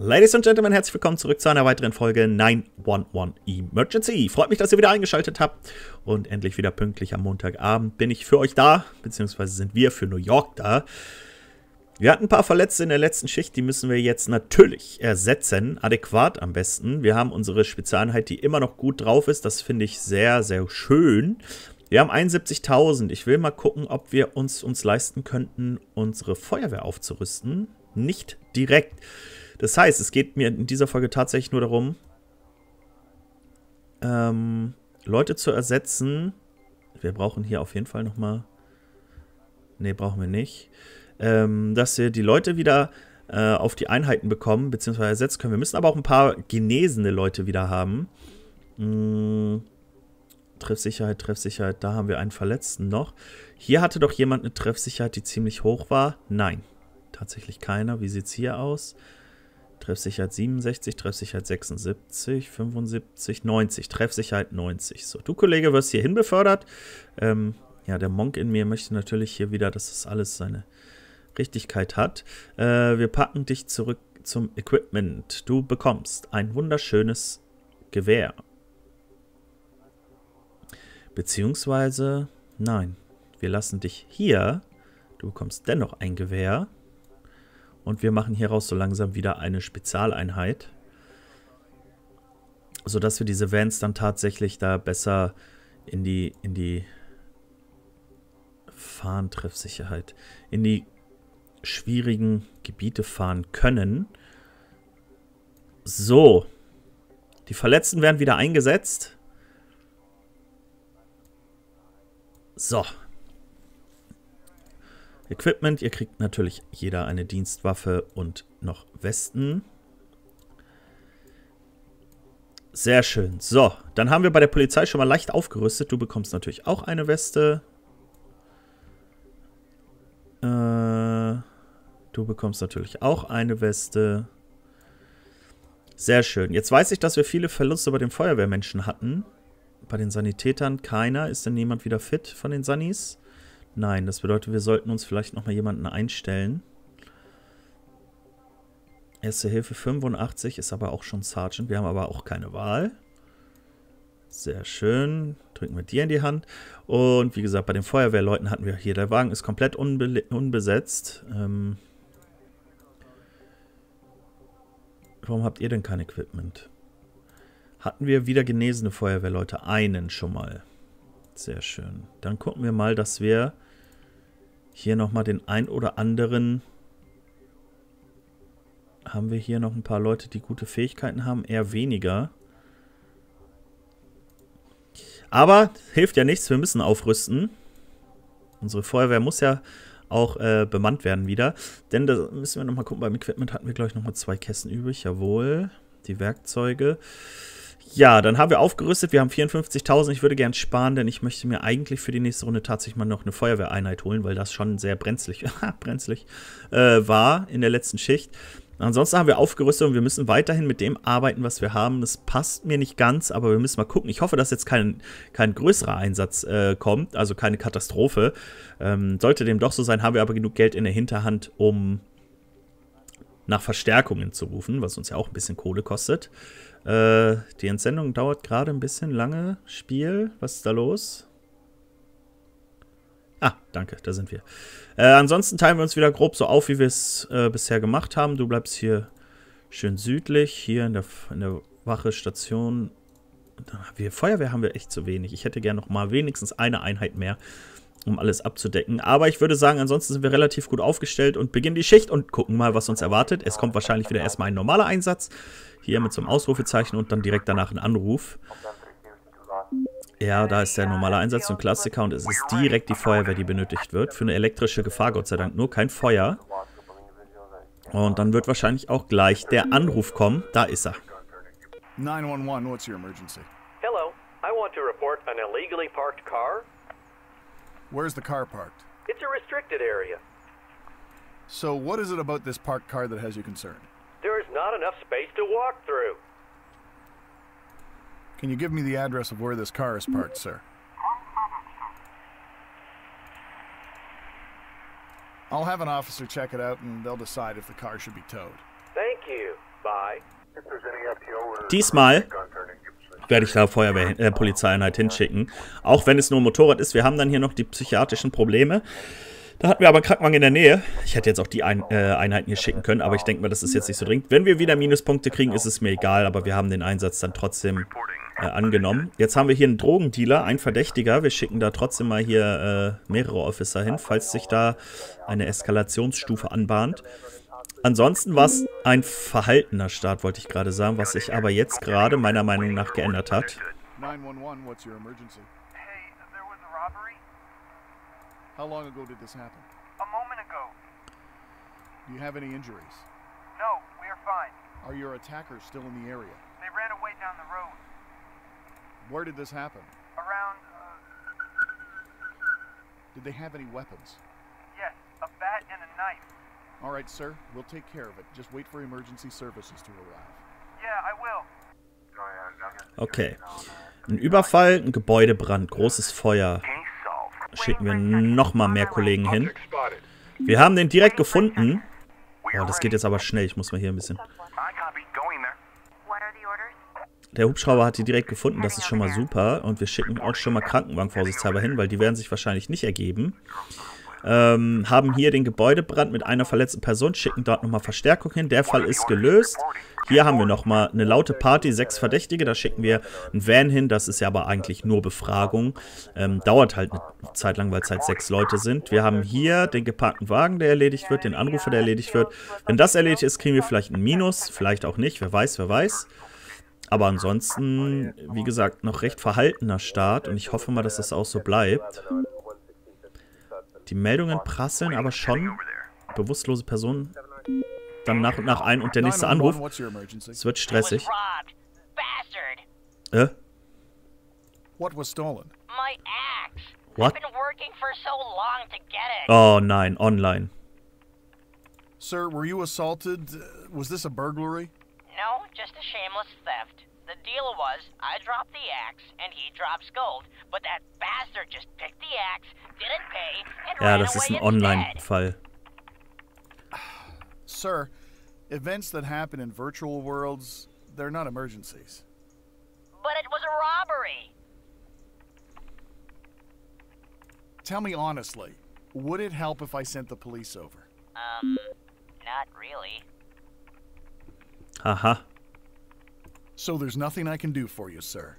Ladies and Gentlemen, herzlich willkommen zurück zu einer weiteren Folge 911 Emergency. Freut mich, dass ihr wieder eingeschaltet habt und endlich wieder pünktlich am Montagabend bin ich für euch da, beziehungsweise sind wir für New York da. Wir hatten ein paar Verletzte in der letzten Schicht, die müssen wir jetzt natürlich ersetzen, adäquat am besten. Wir haben unsere Spezialeinheit, die immer noch gut drauf ist, das finde ich sehr, sehr schön. Wir haben 71.000. Ich will mal gucken, ob wir uns leisten könnten, unsere Feuerwehr aufzurüsten. Nicht direkt. Das heißt, es geht mir in dieser Folge tatsächlich nur darum, Leute zu ersetzen. Wir brauchen hier auf jeden Fall nochmal... Ne, brauchen wir nicht. Dass wir die Leute wieder auf die Einheiten bekommen, beziehungsweise ersetzen können. Wir müssen aber auch ein paar genesene Leute wieder haben. Treffsicherheit, da haben wir einen Verletzten noch. Hier hatte doch jemand eine Treffsicherheit, die ziemlich hoch war. Nein, tatsächlich keiner. Wie sieht es hier aus? Treffsicherheit 67, Treffsicherheit 76, 75, 90. Treffsicherheit 90. So, du Kollege wirst hierhin befördert. Ja, der Monk in mir möchte natürlich hier wieder, dass das alles seine Richtigkeit hat. Wir packen dich zurück zum Equipment. Du bekommst ein wunderschönes Gewehr. Beziehungsweise, nein, wir lassen dich hier. Du bekommst dennoch ein Gewehr. Und wir machen hieraus so langsam wieder eine Spezialeinheit. Sodass wir diese Vans dann tatsächlich da besser in die Fahrentreffsicherheit, in die schwierigen Gebiete fahren können. So. Die Verletzten werden wieder eingesetzt. So. Equipment, ihr kriegt natürlich jeder eine Dienstwaffe und noch Westen. Sehr schön. So, dann haben wir bei der Polizei schon mal leicht aufgerüstet. Du bekommst natürlich auch eine Weste. Du bekommst natürlich auch eine Weste. Sehr schön. Jetzt weiß ich, dass wir viele Verluste bei den Feuerwehrmenschen hatten. Bei den Sanitätern keiner. Ist denn jemand wieder fit von den Sannis? Nein, das bedeutet, wir sollten uns vielleicht nochmal jemanden einstellen. Erste Hilfe 85, ist aber auch schon Sergeant. Wir haben aber auch keine Wahl. Sehr schön. Drücken wir dir in die Hand. Und wie gesagt, bei den Feuerwehrleuten hatten wir hier, der Wagen ist komplett unbesetzt. Warum habt ihr denn kein Equipment? Hatten wir wieder genesene Feuerwehrleute? Einen schon mal. Sehr schön. Dann gucken wir mal, dass wir hier nochmal den ein oder anderen... Haben wir hier noch ein paar Leute, die gute Fähigkeiten haben? Eher weniger. Aber hilft ja nichts, wir müssen aufrüsten. Unsere Feuerwehr muss ja auch bemannt werden wieder. Denn da müssen wir nochmal gucken, beim Equipment hatten wir, glaube ich, nochmal 2 Kästen übrig. Jawohl, die Werkzeuge. Ja, dann haben wir aufgerüstet. Wir haben 54.000. Ich würde gern sparen, denn ich möchte mir eigentlich für die nächste Runde tatsächlich mal noch eine Feuerwehreinheit holen, weil das schon sehr brenzlig war in der letzten Schicht. Ansonsten haben wir aufgerüstet und wir müssen weiterhin mit dem arbeiten, was wir haben. Das passt mir nicht ganz, aber wir müssen mal gucken. Ich hoffe, dass jetzt kein größerer Einsatz kommt, also keine Katastrophe. Sollte dem doch so sein, haben wir aber genug Geld in der Hinterhand, um nach Verstärkungen zu rufen, was uns ja auch ein bisschen Kohle kostet. Die Entsendung dauert gerade ein bisschen lange. Spiel, was ist da los? Ah, danke, da sind wir. Ansonsten teilen wir uns wieder grob so auf, wie wir es bisher gemacht haben. Du bleibst hier schön südlich, hier in der Wache, Station. Feuerwehr haben wir echt zu wenig. Ich hätte gerne noch mal wenigstens eine Einheit mehr, um alles abzudecken. Aber ich würde sagen, ansonsten sind wir relativ gut aufgestellt und beginnen die Schicht und gucken mal, was uns erwartet. Es kommt wahrscheinlich wieder erstmal ein normaler Einsatz. Hier mit so einem Ausrufezeichen und dann direkt danach ein Anruf. Ja, da ist der normale Einsatz, so ein Klassiker. Und es ist direkt die Feuerwehr, die benötigt wird. Für eine elektrische Gefahr, Gott sei Dank, nur kein Feuer. Und dann wird wahrscheinlich auch gleich der Anruf kommen. Da ist er. 911, what's your emergency? Hello, I want to report an illegally parked car. Where's the car parked? It's a restricted area. So what is it about this parked car that has you concerned? There is not enough space to walk through. Can you give me the address of where this car is parked, sir? I'll have an officer check it out and they'll decide if the car should be towed. Thank you. Bye. Diesmal werde ich da Polizeieinheit hinschicken. Auch wenn es nur ein Motorrad ist. Wir haben dann hier noch die psychiatrischen Probleme. Da hatten wir aber einen Krankenwagen in der Nähe. Ich hätte jetzt auch die Einheiten hier schicken können, aber ich denke mal, das ist jetzt nicht so dringend. Wenn wir wieder Minuspunkte kriegen, ist es mir egal, aber wir haben den Einsatz dann trotzdem angenommen. Jetzt haben wir hier einen Drogendealer, einen Verdächtiger. Wir schicken da trotzdem mal hier mehrere Officer hin, falls sich da eine Eskalationsstufe anbahnt. Ansonsten war es ein verhaltener Start, wollte ich gerade sagen, was sich aber jetzt gerade meiner Meinung nach geändert hat. 911, what's your emergency? Hey, there was a robbery. How long ago did this happen? A moment ago. Do you have any injuries? No, we are fine. Are your attackers still in the area? They ran away down the road. Where did this happen? Around, Did they have any weapons? yes, a bat and a knife. All right, sir. We'll take care of it. Just wait for emergency services to arrive. Yeah, I will. Okay. Ein Überfall, ein Gebäudebrand, großes Feuer. Schicken wir nochmal mehr Kollegen hin. Wir haben den direkt gefunden. Oh, das geht jetzt aber schnell. Ich muss mal hier ein bisschen... Der Hubschrauber hat die direkt gefunden. Das ist schon mal super. Und wir schicken auch schon mal Krankenwagen vorsichtshalber hin, weil die werden sich wahrscheinlich nicht ergeben. Haben hier den Gebäudebrand mit einer verletzten Person, schicken dort nochmal Verstärkung hin. Der Fall ist gelöst. Hier haben wir nochmal eine laute Party, 6 Verdächtige. Da schicken wir einen Van hin. Das ist ja aber eigentlich nur Befragung. Dauert halt eine Zeit lang, weil es halt 6 Leute sind. Wir haben hier den geparkten Wagen, der erledigt wird, den Anrufer, der erledigt wird. Wenn das erledigt ist, kriegen wir vielleicht ein Minus. Vielleicht auch nicht. Wer weiß, wer weiß. Aber ansonsten, wie gesagt, noch recht verhaltener Start. Und ich hoffe mal, dass das auch so bleibt. Die Meldungen prasseln aber schon. Bewusstlose Personen. Dann nach und nach ein und der nächste Anruf. Es wird stressig. What was stolen? My axe. What? I've been working for so long to get it. Oh nein, online. Sir, were you assaulted? Was this a burglary? No, just a shameless theft. The deal was, I dropped the axe, and he drops gold, but that bastard just picked the axe, didn't pay, and Ja, ran das ist away ein instead. Online-Fall. Sir, events that happen in virtual worlds, they're not emergencies. But it was a robbery. Tell me honestly, would it help if I sent the police over? Not really. Haha. So there's nothing I can do for you, sir.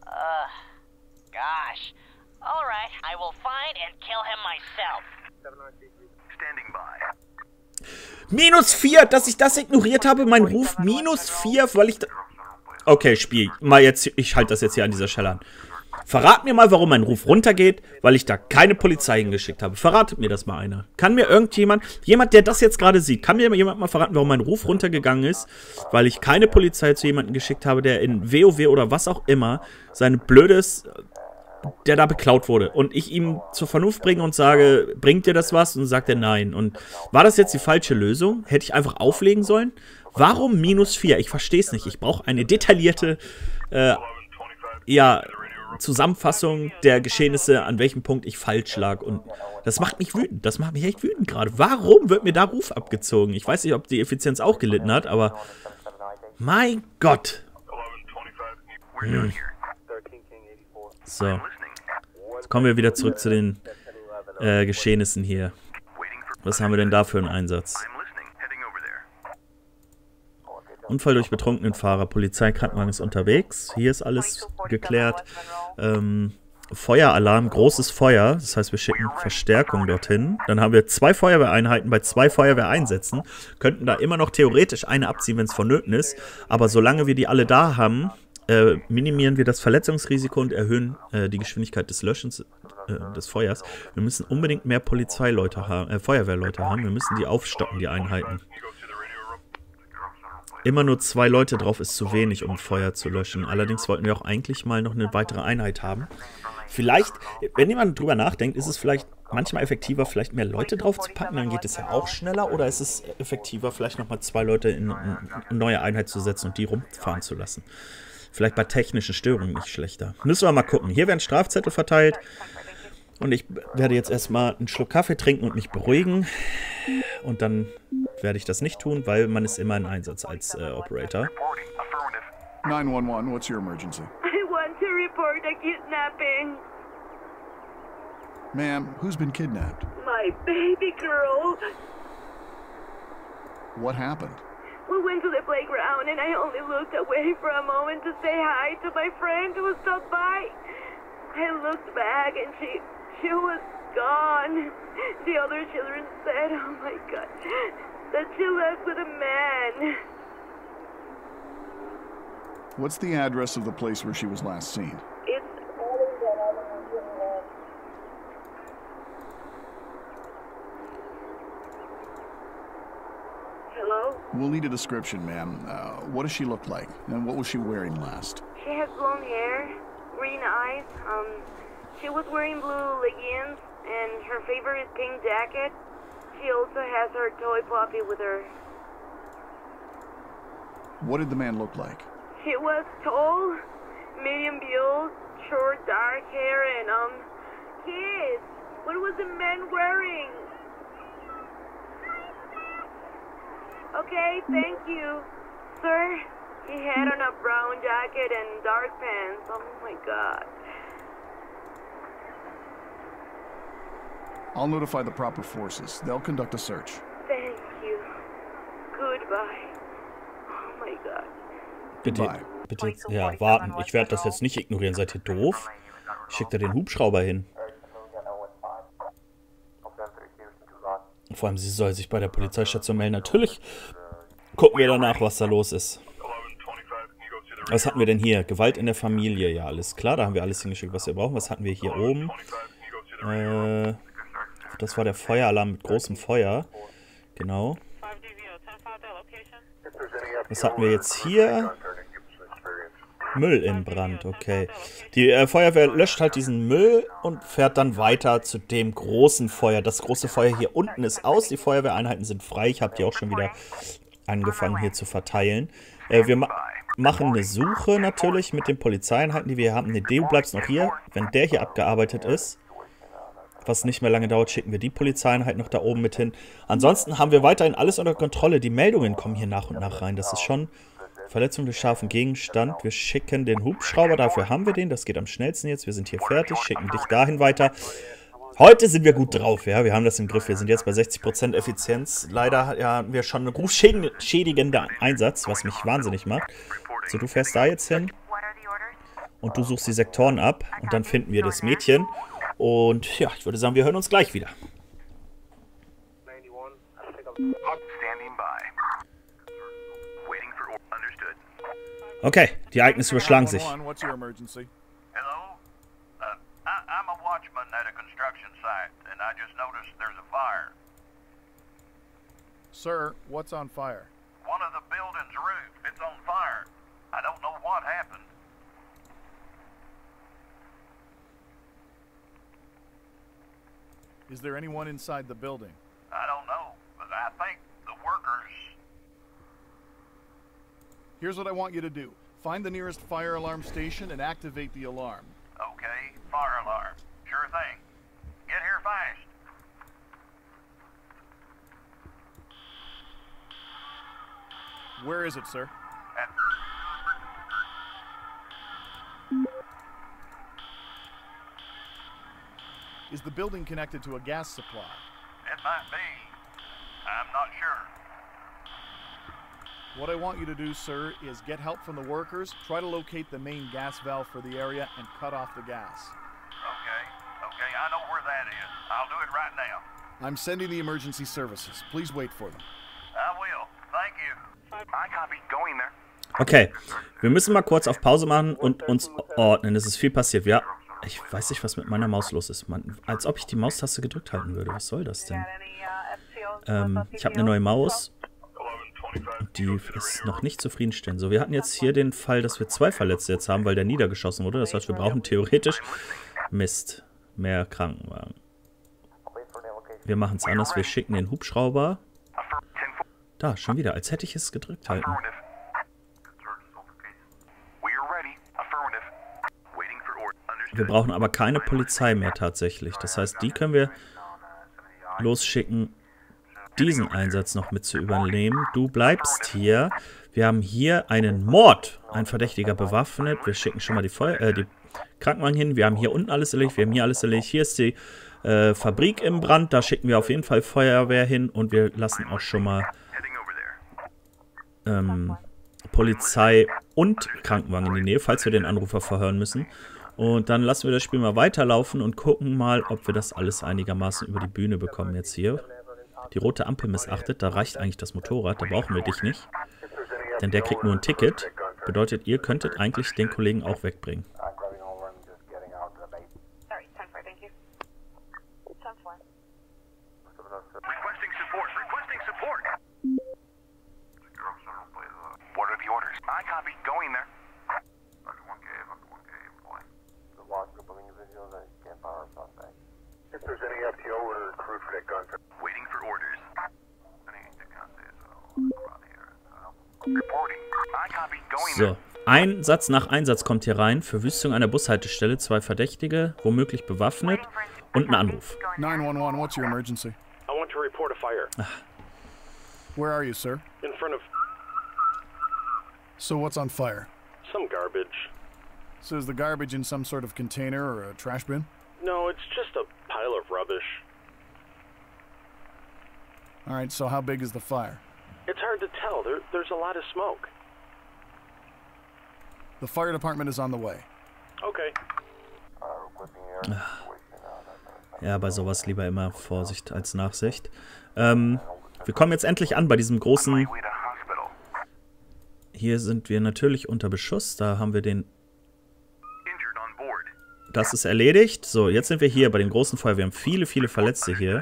Gosh. All right, I will find and kill him myself. Standing by. -4, dass ich das ignoriert habe. Mein Ruf -4, weil ich... Okay, Spiel. Mal jetzt, ich halte das jetzt hier an dieser Stelle an. Verrat mir mal, warum mein Ruf runtergeht, weil ich da keine Polizei hingeschickt habe. Verratet mir das mal einer. Kann mir irgendjemand, der das jetzt gerade sieht, kann mir jemand mal verraten, warum mein Ruf runtergegangen ist, weil ich keine Polizei zu jemandem geschickt habe, der in WoW oder was auch immer sein blödes, der da beklaut wurde. Und ich ihm zur Vernunft bringe und sage, bringt dir das was? Und sagt er nein. Und war das jetzt die falsche Lösung? Hätte ich einfach auflegen sollen? Warum -4? Ich verstehe es nicht. Ich brauche eine detaillierte, Zusammenfassung der Geschehnisse, an welchem Punkt ich falsch lag. Und das macht mich wütend. Das macht mich echt wütend gerade. Warum wird mir da Ruf abgezogen? Ich weiß nicht, ob die Effizienz auch gelitten hat, aber mein Gott. So. Jetzt kommen wir wieder zurück zu den Geschehnissen hier. Was haben wir denn da für einen Einsatz? Unfall durch betrunkenen Fahrer. Polizeikrankenwagen ist unterwegs. Hier ist alles geklärt. Feueralarm, großes Feuer. Das heißt, wir schicken Verstärkung dorthin. Dann haben wir 2 Feuerwehreinheiten bei 2 Feuerwehreinsätzen. Könnten da immer noch theoretisch eine abziehen, wenn es vonnöten ist. Aber solange wir die alle da haben, minimieren wir das Verletzungsrisiko und erhöhen die Geschwindigkeit des Löschens des Feuers. Wir müssen unbedingt mehr Polizeileute haben, Feuerwehrleute haben. Wir müssen die aufstocken, die Einheiten. Immer nur 2 Leute drauf ist zu wenig, um Feuer zu löschen. Allerdings wollten wir auch eigentlich mal noch eine weitere Einheit haben. Vielleicht, wenn jemand drüber nachdenkt, ist es vielleicht manchmal effektiver, vielleicht mehr Leute drauf zu packen, dann geht es ja auch schneller. Oder ist es effektiver, vielleicht nochmal 2 Leute in eine neue Einheit zu setzen und die rumfahren zu lassen? Vielleicht bei technischen Störungen nicht schlechter. Müssen wir mal gucken. Hier werden Strafzettel verteilt. Und ich werde jetzt erstmal einen Schluck Kaffee trinken und mich beruhigen. Und dann werde ich das nicht tun, weil man ist immer in Einsatz als Operator. 911, what's your emergency? I want to report a kidnapping. Ma'am, who's been kidnapped? My baby girl. What happened? We went to the playground and I only looked away for a moment to say hi to my friend who stopped by. I looked back and she was gone. The other children said, oh my God, that she left with a man. What's the address of the place where she was last seen? It's Hello? We'll need a description, ma'am. What does she look like? And what was she wearing last? She has blonde hair, green eyes. She was wearing blue leggings, and her favorite pink jacket. She also has her toy puppy with her. What did the man look like? She was tall, medium build, short dark hair, and kids. What was the man wearing? Okay, thank you, sir. He had on a brown jacket and dark pants. Oh my God. I'll notify the proper forces. They'll conduct a search. Thank you. Goodbye. Oh my God. Bitte jetzt, ja, warten. Ich werde das jetzt nicht ignorieren. Seid ihr doof? Schickt er den Hubschrauber hin. Vor allem, sie soll sich bei der Polizeistation melden. Natürlich gucken wir danach, was da los ist. Was hatten wir denn hier? Gewalt in der Familie. Ja, alles klar. Da haben wir alles hingeschickt, was wir brauchen. Was hatten wir hier oben? Das war der Feueralarm mit großem Feuer. Genau. Was hatten wir jetzt hier? Müll in Brand, okay. Die Feuerwehr löscht halt diesen Müll und fährt dann weiter zu dem großen Feuer. Das große Feuer hier unten ist aus. Die Feuerwehreinheiten sind frei. Ich habe die auch schon wieder angefangen hier zu verteilen. Wir machen eine Suche natürlich mit den Polizeieinheiten, die wir haben. Ne, du bleibst noch hier. Wenn der hier abgearbeitet ist, was nicht mehr lange dauert, schicken wir die Polizeieinheit noch da oben mit hin. Ansonsten haben wir weiterhin alles unter Kontrolle. Die Meldungen kommen hier nach und nach rein. Das ist schon Verletzung durch scharfen Gegenstand. Wir schicken den Hubschrauber, dafür haben wir den. Das geht am schnellsten jetzt. Wir sind hier fertig, schicken dich dahin weiter. Heute sind wir gut drauf, ja. Wir haben das im Griff. Wir sind jetzt bei 60% Effizienz. Leider haben wir schon einen rufschädigenden Einsatz, was mich wahnsinnig macht. So, du fährst da jetzt hin und du suchst die Sektoren ab und dann finden wir das Mädchen. Und ja, ich würde sagen, wir hören uns gleich wieder. Okay, die Ereignisse überschlagen sich. What's your emergency? Hello? I'm a watchman at a construction site, and I just noticed there's a fire. Sir, what's on fire? One of the building's roof, it's on fire. I don't know what happened. Is there anyone inside the building? I don't know, but I think the workers... Here's what I want you to do. Find the nearest fire alarm station and activate the alarm. Okay, fire alarm. Sure thing. Get here fast. Where is it, sir? Is the building connected to a gas supply? It might be. I'm not sure. What I want you to do, sir, is get help from the workers, try to locate the main gas valve for the area, and cut off the gas. Okay, I know where that is. I'll do it right now. I'm sending the emergency services. Please wait for them. I will. Thank you. I copy. Going there. Okay, wir müssen mal kurz auf Pause machen und uns ordnen. Es ist viel passiert. Ja, ich weiß nicht, was mit meiner Maus los ist. Man, als ob ich die Maustaste gedrückt halten würde. Was soll das denn? Ich habe eine neue Maus. Die ist noch nicht zufriedenstellend. So, wir hatten jetzt hier den Fall, dass wir 2 Verletzte jetzt haben, weil der niedergeschossen wurde. Das heißt, wir brauchen theoretisch Mist. Mehr Krankenwagen. Wir machen es anders. Wir schicken den Hubschrauber. Da, schon wieder. Als hätte ich es gedrückt halten. Wir brauchen aber keine Polizei mehr tatsächlich. Das heißt, die können wir losschicken diesen Einsatz noch mit zu übernehmen. Du bleibst hier. Wir haben hier einen Mord. Ein Verdächtiger bewaffnet. Wir schicken schon mal die Krankenwagen hin. Wir haben hier unten alles erledigt. Wir haben hier alles erledigt. Hier ist die Fabrik im Brand. Da schicken wir auf jeden Fall Feuerwehr hin. Und wir lassen auch schon mal Polizei und Krankenwagen in die Nähe, falls wir den Anrufer verhören müssen. Und dann lassen wir das Spiel mal weiterlaufen und gucken mal, ob wir das alles einigermaßen über die Bühne bekommen jetzt hier. Die rote Ampel missachtet, da reicht eigentlich das Motorrad, da brauchen wir dich nicht. Denn der kriegt nur ein Ticket. Bedeutet, ihr könntet eigentlich den Kollegen auch wegbringen. So, Einsatz nach Einsatz kommt hier rein. Verwüstung einer Bushaltestelle, 2 Verdächtige, womöglich bewaffnet und ein Anruf. 911, what's your emergency? I want to report a fire. Where are you, sir? In front of So what's on fire? some garbage. So is the garbage in some sort of container or a trash bin? No, it's just a pile of rubbish. All right, so how big is the fire? It's hard to tell. There's a lot of smoke. The fire department is on the way. Okay. Ja, bei sowas lieber immer Vorsicht als Nachsicht. Wir kommen jetzt endlich an bei diesem großen... Hier sind wir natürlich unter Beschuss. Da haben wir den... Das ist erledigt. So, jetzt sind wir hier bei dem großen Feuer. Wir haben viele, viele Verletzte hier.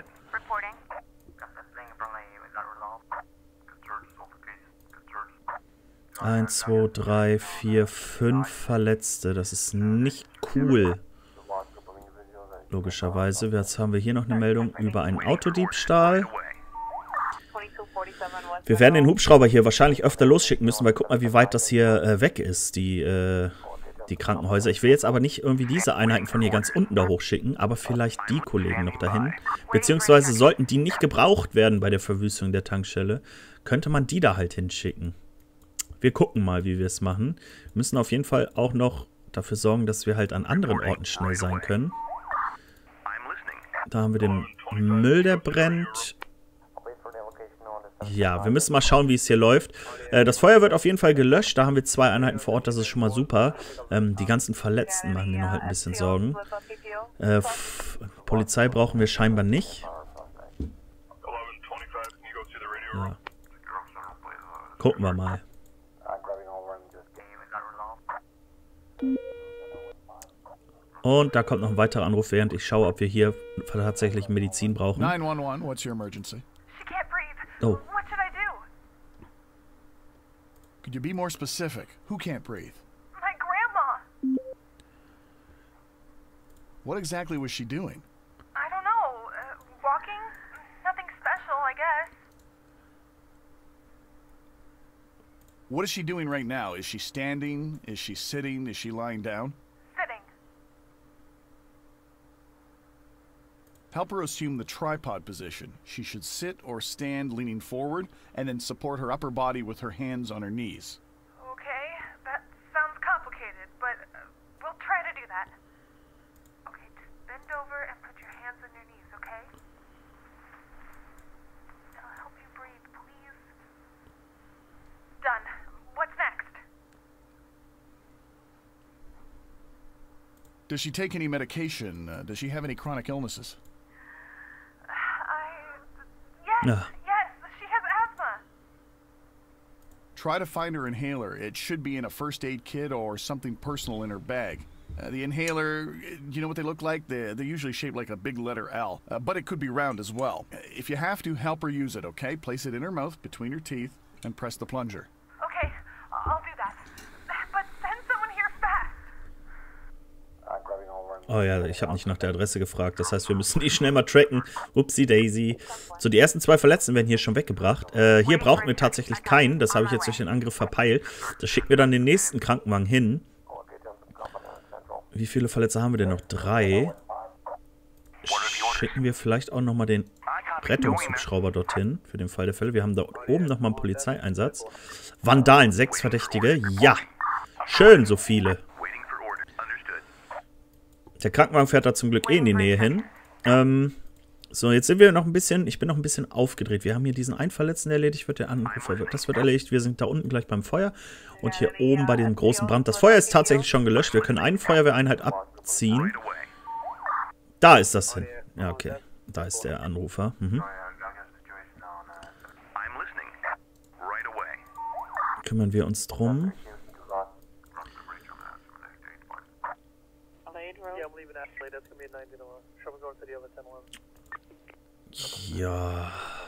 1, 2, 3, 4, 5 Verletzte. Das ist nicht cool. Logischerweise. Jetzt haben wir hier noch eine Meldung über einen Autodiebstahl. Wir werden den Hubschrauber hier wahrscheinlich öfter losschicken müssen, weil guck mal, wie weit das hier weg ist, die Krankenhäuser. Ich will jetzt aber nicht irgendwie diese Einheiten von hier ganz unten da hochschicken, aber vielleicht die Kollegen noch dahin. Beziehungsweise sollten die nicht gebraucht werden bei der Verwüstung der Tankstelle, könnte man die da halt hinschicken. Wir gucken mal, wie wir es machen. Wir müssen auf jeden Fall auch noch dafür sorgen, dass wir halt an anderen Orten schnell sein können. Da haben wir den Müll, der brennt. Ja, wir müssen mal schauen, wie es hier läuft. Das Feuer wird auf jeden Fall gelöscht. Da haben wir 2 Einheiten vor Ort, das ist schon mal super. Die ganzen Verletzten machen mir noch halt ein bisschen Sorgen. Polizei brauchen wir scheinbar nicht. Ja. Gucken wir mal. Und da kommt noch ein weiterer Anruf, während ich schaue, ob wir hier tatsächlich Medizin brauchen. 911, what's your emergency? She can't breathe. Oh. What should I do? Could you be more specific? Who can't breathe? My grandma. What exactly was she doing? I don't know. Walking? Nothing special, I guess. What is she doing right now? Is she standing? Is she sitting? Is she lying down? Sitting. Help her assume the tripod position. She should sit or stand leaning forward and then support her upper body with her hands on her knees. Okay, that sounds complicated, but we'll try to do that. Okay, just bend over and put your hands on your knees, okay? It'll help you breathe, please. Done. What's next? Does she take any medication? Does she have any chronic illnesses? Yes, Ah. yes, she has asthma. Try to find her inhaler. It should be in a first aid kit or something personal in her bag. The inhaler, you know what they look like? They're usually shaped like a big letter L, but it could be round as well. If you have to, help her use it, okay? Place it in her mouth, between her teeth, and press the plunger. Okay, I'll do that. But send someone here fast. Oh ja, ich habe nicht nach der Adresse gefragt. Das heißt, wir müssen die schnell mal tracken. Upsi Daisy. So, die ersten 2 Verletzten werden hier schon weggebracht. Hier brauchen wir tatsächlich keinen. Das habe ich jetzt durch den Angriff verpeilt. Das schicken wir dann den nächsten Krankenwagen hin. Wie viele Verletzte haben wir denn noch? 3. Schicken wir vielleicht auch nochmal den Rettungshubschrauber dorthin, für den Fall der Fälle. Wir haben da oben nochmal einen Polizeieinsatz. Vandalen, 6 Verdächtige. Ja, schön so viele. Der Krankenwagen fährt da zum Glück eh in die Nähe hin. So, jetzt sind wir noch ein bisschen, ich bin noch ein bisschen aufgedreht. Wir haben hier diesen einen Verletzten, der erledigt wird, der Anrufer wird. Das wird erledigt. Wir sind da unten gleich beim Feuer und hier oben bei diesem großen Brand. Das Feuer ist tatsächlich schon gelöscht. Wir können eine Feuerwehreinheit abziehen. Da ist das hin. Ja, okay. Da ist der Anrufer. Kümmern wir uns drum. Ja.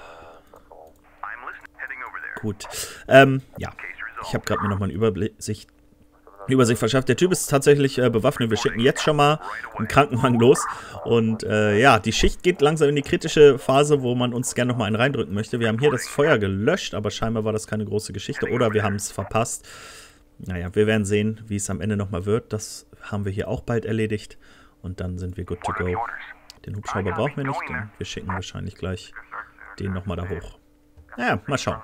Gut. Ja. Ich habe gerade mir nochmal eine Übersicht verschafft. Der Typ ist tatsächlich bewaffnet. Wir schicken jetzt schon mal einen Krankenwagen los. Und ja, die Schicht geht langsam in die kritische Phase, wo man uns gerne nochmal einen reindrücken möchte. Wir haben hier das Feuer gelöscht, aber scheinbar war das keine große Geschichte. Oder wir haben es verpasst. Naja, wir werden sehen, wie es am Ende nochmal wird. Das haben wir hier auch bald erledigt. Und dann sind wir good to go. Den Hubschrauber brauchen wir nicht. Denn wir schicken wahrscheinlich gleich den nochmal da hoch. Naja, mal schauen.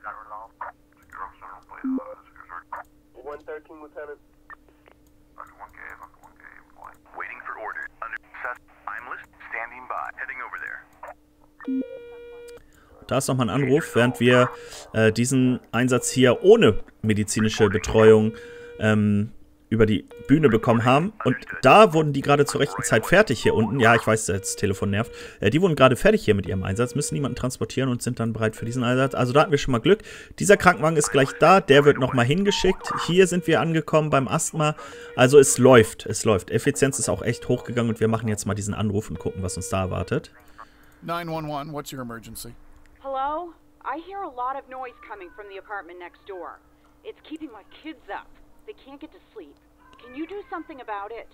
Da ist nochmal ein Anruf, während wir diesen Einsatz hier ohne medizinische Betreuung über die Bühne bekommen haben. Und da wurden die gerade zur rechten Zeit fertig hier unten. Ja, ich weiß, das Telefon nervt. Die wurden gerade fertig hier mit ihrem Einsatz, müssen niemanden transportieren und sind dann bereit für diesen Einsatz. Also da hatten wir schon mal Glück. Dieser Krankenwagen ist gleich da, der wird nochmal hingeschickt. Hier sind wir angekommen beim Asthma. Also es läuft, es läuft. Effizienz ist auch echt hochgegangen und wir machen jetzt mal diesen Anruf und gucken, was uns da erwartet. 911, what's your emergency? Hello? I hear a lot of noise coming from the apartment next door. It's keeping my kids up. They can't get to sleep. Can you do something about it?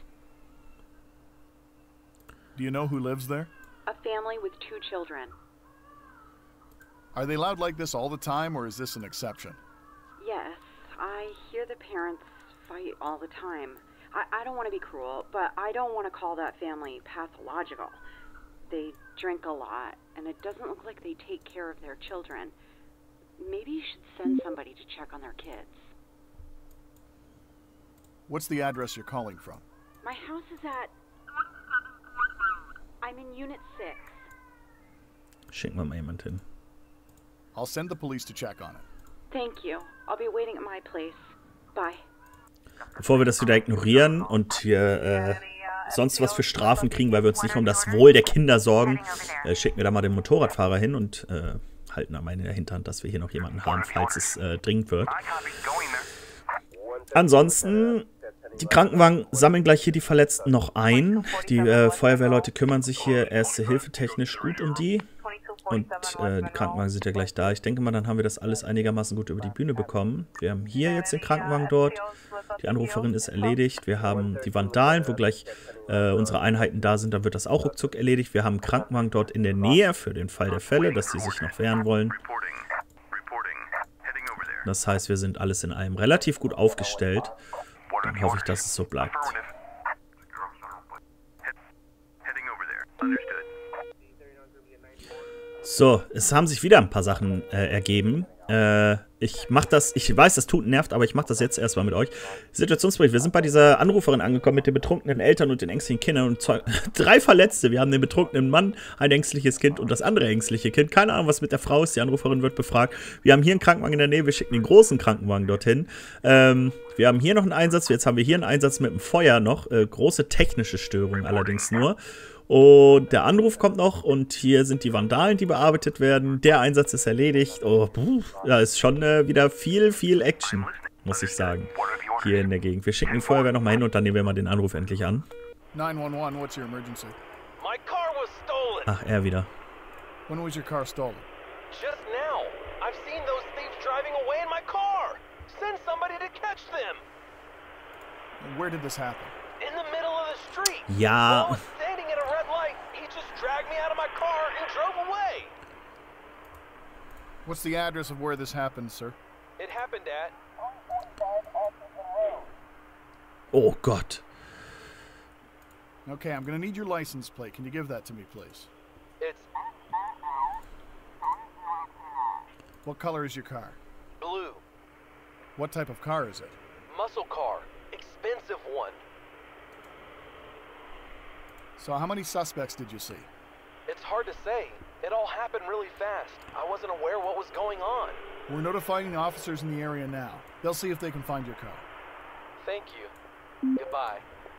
Do you know who lives there? A family with 2 children. Are they loud like this all the time, or is this an exception? Yes, I hear the parents fight all the time. I don't want to be cruel, but I don't want to call that family pathological. They drink a lot, and it doesn't look like they take care of their children. Maybe you should send somebody to check on their kids. What's the address you're calling from? My house is at... I'm in Unit 6. Schicken wir mal jemand hin. I'll send the police to check on it. Thank you. I'll be waiting at my place. Bye. Bevor wir das wieder ignorieren und hier sonst was für Strafen kriegen, weil wir uns nicht um das Wohl der Kinder sorgen, schicken wir da mal den Motorradfahrer hin und halten am Ende in der Hinterhand, dass wir hier noch jemanden haben, falls es dringend wird. Ansonsten, die Krankenwagen sammeln gleich hier die Verletzten noch ein. Die Feuerwehrleute kümmern sich hier erste Hilfe technisch gut um die. Und die Krankenwagen sind ja gleich da. Ich denke mal, dann haben wir das alles einigermaßen gut über die Bühne bekommen. Wir haben hier jetzt den Krankenwagen dort. Die Anruferin ist erledigt. Wir haben die Vandalen, wo gleich unsere Einheiten da sind. Dann wird das auch ruckzuck erledigt. Wir haben einen Krankenwagen dort in der Nähe für den Fall der Fälle, dass sie sich noch wehren wollen. Das heißt, wir sind alles in allem relativ gut aufgestellt. Dann hoffe ich, dass es so bleibt. So, es haben sich wieder ein paar Sachen ergeben. Ich weiß, das nervt, aber ich mache das jetzt erstmal mit euch. Situationsbericht, wir sind bei dieser Anruferin angekommen mit den betrunkenen Eltern und den ängstlichen Kindern und 3 Verletzte. Wir haben den betrunkenen Mann, ein ängstliches Kind und das andere ängstliche Kind. Keine Ahnung, was mit der Frau ist. Die Anruferin wird befragt. Wir haben hier einen Krankenwagen in der Nähe, wir schicken den großen Krankenwagen dorthin. Wir haben hier noch einen Einsatz, jetzt haben wir hier einen Einsatz mit dem Feuer noch. Große technische Störungen allerdings nur. Und der Anruf kommt noch und hier sind die Vandalen, die bearbeitet werden. Der Einsatz ist erledigt. Oh, da ist schon wieder viel Action, muss ich sagen, hier in der Gegend. Wir schicken die Feuerwehr nochmal hin und dann nehmen wir mal den Anruf endlich an. 911, what's your emergency? My car was stolen. Ach, er wieder. When was your car stolen? Just now. I've seen those thieves driving away in my car. Send somebody to catch them. And where did this happen? In the middle of the street. Ja. While I was standing at a red light, he just dragged me out of my car and drove away. What's the address of where this happened, sir? It happened at... Oh Gott. Okay, I'm gonna need your license plate. Can you give that to me, please? It's What color is your car? Blue. What type of car is it? Muscle car. Expensive one. So how many suspects did you see? It's hard to say. It all happened really fast. I wasn't aware what was going on. We're notifying the officers in the area now. They'll see if they can find your car. Thank you. Goodbye.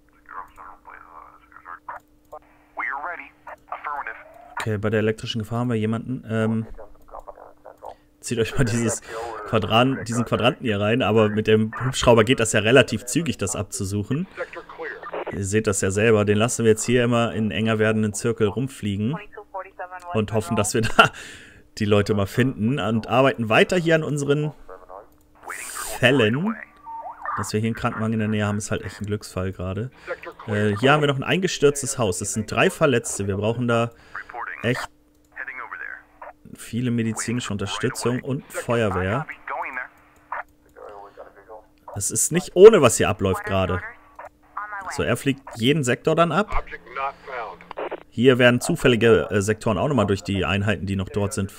We're ready. Affirmative. Okay, bei der elektrischen Gefahr haben wir jemanden. Zieht euch mal diesen Quadranten hier rein, aber mit dem Hubschrauber geht das ja relativ zügig, das abzusuchen. Ihr seht das ja selber. Den lassen wir jetzt hier immer in enger werdenden Zirkel rumfliegen und hoffen, dass wir da die Leute mal finden und arbeiten weiter hier an unseren Fällen. Dass wir hier einen Krankenwagen in der Nähe haben, ist halt echt ein Glücksfall gerade. Hier haben wir noch ein eingestürztes Haus. Es sind 3 Verletzte. Wir brauchen da echt viele medizinische Unterstützung und Feuerwehr. Das ist nicht ohne, was hier abläuft gerade. So, er fliegt jeden Sektor dann ab. Hier werden zufällige Sektoren auch nochmal durch die Einheiten, die noch dort sind,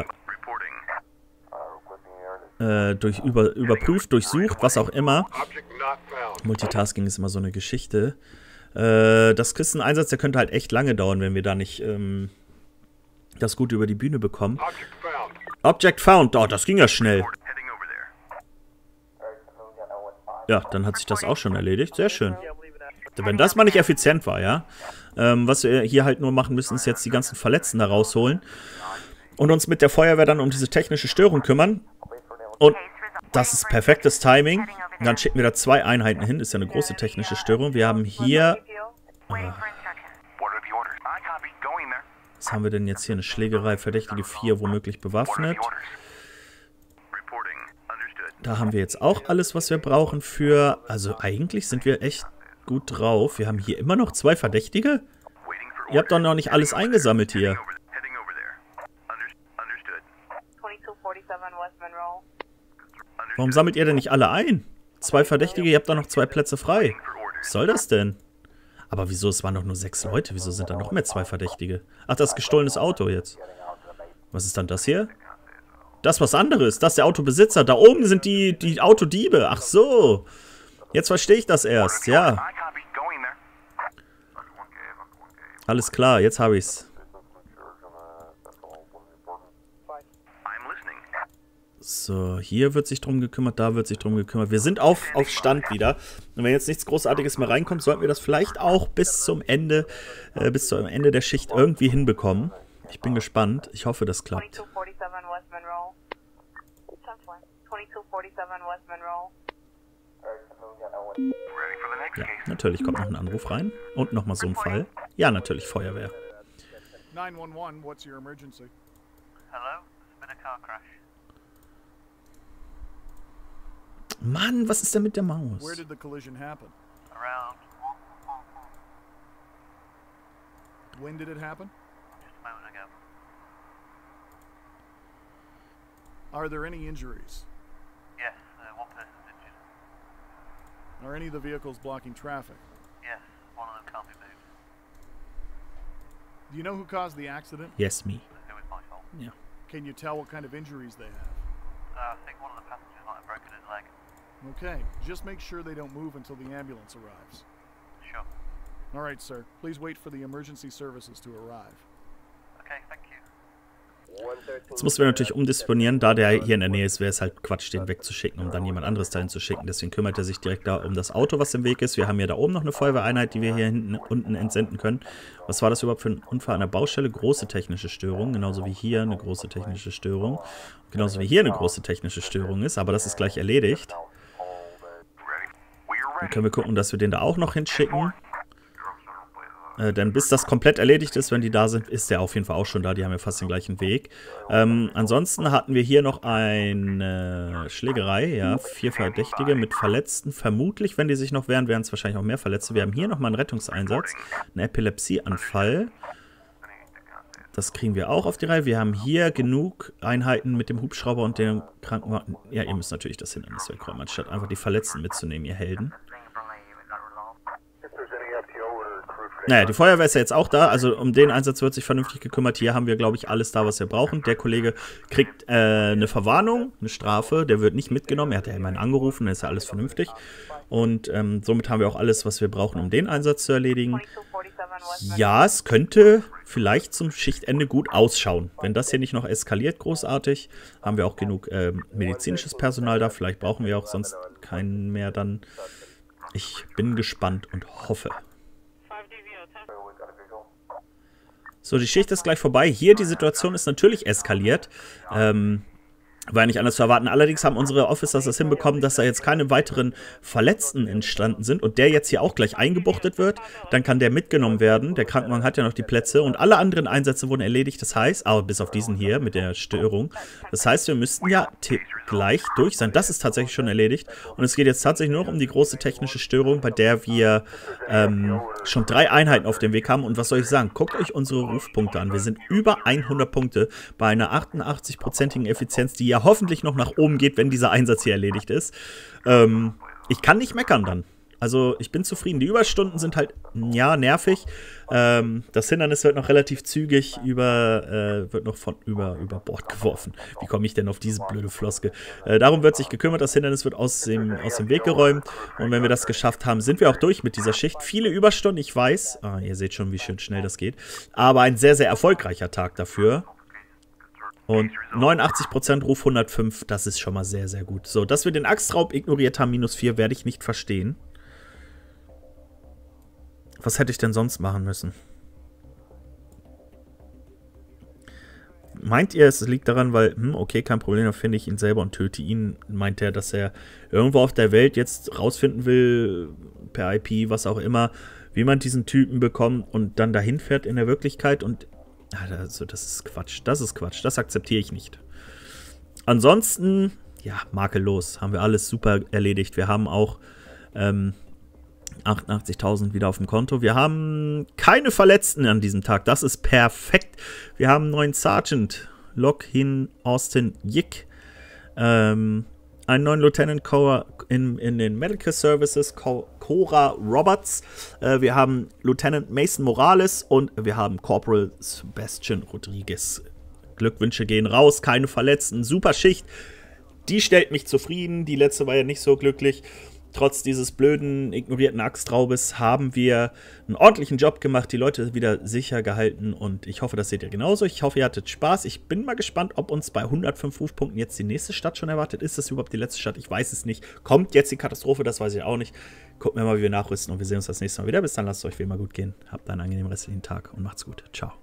überprüft, durchsucht, was auch immer. Multitasking ist immer so eine Geschichte. Das ist ein Einsatz, der könnte halt echt lange dauern, wenn wir da nicht das gut über die Bühne bekommen. Object found. Oh, das ging ja schnell. Ja, dann hat sich das auch schon erledigt. Sehr schön. Wenn das mal nicht effizient war, ja. Was wir hier halt nur machen müssen, ist jetzt die ganzen Verletzten da rausholen und uns mit der Feuerwehr dann um diese technische Störung kümmern. Und das ist perfektes Timing. Und dann schicken wir da 2 Einheiten hin. Ist ja eine große technische Störung. Wir haben hier... Was haben wir denn jetzt hier? Eine Schlägerei, Verdächtige 4, womöglich bewaffnet. Da haben wir jetzt auch alles, was wir brauchen für... Also eigentlich sind wir echt gut drauf. Wir haben hier immer noch 2 Verdächtige? Ihr habt doch noch nicht alles eingesammelt hier. Warum sammelt ihr denn nicht alle ein? 2 Verdächtige, ihr habt da noch 2 Plätze frei. Was soll das denn? Aber wieso? Es waren doch nur 6 Leute. Wieso sind da noch mehr 2 Verdächtige? Ach, das ist gestohlenes Auto jetzt. Was ist dann das hier? Das ist was anderes. Das ist der Autobesitzer. Da oben sind die Autodiebe. Ach so. Jetzt verstehe ich das erst. Ja. Alles klar, jetzt habe ich's. So, hier wird sich drum gekümmert, da wird sich drum gekümmert. Wir sind auf Stand wieder. Und wenn jetzt nichts Großartiges mehr reinkommt, sollten wir das vielleicht auch bis zum Ende der Schicht irgendwie hinbekommen. Ich bin gespannt. Ich hoffe, das klappt. Ja, natürlich kommt noch ein Anruf rein. Und nochmal so ein Fall. Ja, natürlich Feuerwehr. 911, what's your emergency? Hello? There's been a car crash. Mann, was ist denn mit der Maus? Where did the collision happen? Around When did it happen? just a moment ago. Are there any injuries? Yes, one person's injured. Are any of the vehicles blocking traffic? Yes, one of them can't be moved. Do you know who caused the accident? Yes, me. It was my fault. Ja. Can you tell what kind of injuries they have? I think one of the passengers might have broken his leg. Okay, just make sure they don't move until the ambulance arrives. Sure. All right, sir. Please wait for the emergency services to arrive. Okay, thank you. Jetzt müssen wir natürlich umdisponieren. Da der hier in der Nähe ist, wäre es halt Quatsch, den wegzuschicken, um dann jemand anderes dahin zu schicken. Deswegen kümmert er sich direkt da um das Auto, was im Weg ist. Wir haben ja da oben noch eine Feuerwehreinheit, die wir hier unten entsenden können. Was war das überhaupt für ein Unfall an der Baustelle? Große technische Störung, genauso wie hier eine große technische Störung. Genauso wie hier eine große technische Störung ist, aber das ist gleich erledigt. Dann können wir gucken, dass wir den da auch noch hinschicken. Denn bis das komplett erledigt ist, wenn die da sind, ist der auf jeden Fall auch schon da. Die haben ja fast den gleichen Weg. Ansonsten hatten wir hier noch eine Schlägerei. Ja, 4 Verdächtige mit Verletzten. Vermutlich, wenn die sich noch wehren, wären es wahrscheinlich auch mehr Verletzte. Wir haben hier nochmal einen Rettungseinsatz. Einen Epilepsieanfall. Das kriegen wir auch auf die Reihe. Wir haben hier genug Einheiten mit dem Hubschrauber und dem Krankenwagen. Ja, ihr müsst natürlich das Hindernis wegräumen, anstatt einfach die Verletzten mitzunehmen, ihr Helden. naja, die Feuerwehr ist ja jetzt auch da, also um den Einsatz wird sich vernünftig gekümmert. Hier haben wir, glaube ich, alles da, was wir brauchen. Der Kollege kriegt eine Verwarnung, eine Strafe, der wird nicht mitgenommen. Er hat ja immerhin angerufen, dann ist ja alles vernünftig. Und somit haben wir auch alles, was wir brauchen, um den Einsatz zu erledigen. Ja, es könnte vielleicht zum Schichtende gut ausschauen. Wenn das hier nicht noch eskaliert großartig, haben wir auch genug medizinisches Personal da. Vielleicht brauchen wir auch sonst keinen mehr dann. Ich bin gespannt und hoffe. So, die Schicht ist gleich vorbei. Hier, die Situation ist natürlich eskaliert. War nicht anders zu erwarten. Allerdings haben unsere Officers das hinbekommen, dass da jetzt keine weiteren Verletzten entstanden sind und der jetzt hier auch gleich eingebuchtet wird. Dann kann der mitgenommen werden. Der Krankenwagen hat ja noch die Plätze und alle anderen Einsätze wurden erledigt. Das heißt, bis auf diesen hier mit der Störung. Das heißt, wir müssten ja gleich durch sein. Das ist tatsächlich schon erledigt. Und es geht jetzt tatsächlich nur noch um die große technische Störung, bei der wir schon 3 Einheiten auf dem Weg haben. Und was soll ich sagen? Guckt euch unsere Rufpunkte an. Wir sind über 100 Punkte bei einer 88%igen Effizienz, die ja hoffentlich noch nach oben geht, wenn dieser Einsatz hier erledigt ist. Ich kann nicht meckern dann. Also ich bin zufrieden. Die Überstunden sind halt, ja, nervig. Das Hindernis wird noch relativ zügig wird noch über Bord geworfen. Wie komme ich denn auf diese blöde Floske? Darum wird sich gekümmert. Das Hindernis wird aus dem Weg geräumt. Und wenn wir das geschafft haben, sind wir auch durch mit dieser Schicht. Viele Überstunden, ich weiß. Ihr seht schon, wie schön schnell das geht. Aber ein sehr, sehr erfolgreicher Tag dafür. Und 89% Ruf 105, das ist schon mal sehr, sehr gut. So, dass wir den Axtraub ignoriert haben, -4, werde ich nicht verstehen. Was hätte ich denn sonst machen müssen? Meint ihr, es liegt daran, weil, okay, kein Problem, dann finde ich ihn selber und töte ihn. Meint er, dass er irgendwo auf der Welt jetzt rausfinden will, per IP, was auch immer, wie man diesen Typen bekommt und dann dahin fährt in der Wirklichkeit und also das ist Quatsch. Das ist Quatsch. Das akzeptiere ich nicht. Ansonsten, ja, makellos. Haben wir alles super erledigt. Wir haben auch 88.000 wieder auf dem Konto. Wir haben keine Verletzten an diesem Tag. Das ist perfekt. Wir haben einen neuen Sergeant. Lockhin Austin Yick. Einen neuen Lieutenant in den Medical Services, Cora Roberts. Wir haben Lieutenant Mason Morales und wir haben Corporal Sebastian Rodriguez. Glückwünsche gehen raus, keine Verletzten, super Schicht. Die stellt mich zufrieden, die letzte war ja nicht so glücklich. Trotz dieses blöden, ignorierten Axtraubes haben wir einen ordentlichen Job gemacht, die Leute wieder sicher gehalten und ich hoffe, das seht ihr genauso. Ich hoffe, ihr hattet Spaß. Ich bin mal gespannt, ob uns bei 105 Rufpunkten jetzt die nächste Stadt schon erwartet. Ist das überhaupt die letzte Stadt? Ich weiß es nicht. Kommt jetzt die Katastrophe? Das weiß ich auch nicht. Gucken wir mal, wie wir nachrüsten und wir sehen uns das nächste Mal wieder. Bis dann, lasst es euch wie immer gut gehen. Habt einen angenehmen restlichen Tag und macht's gut. Ciao.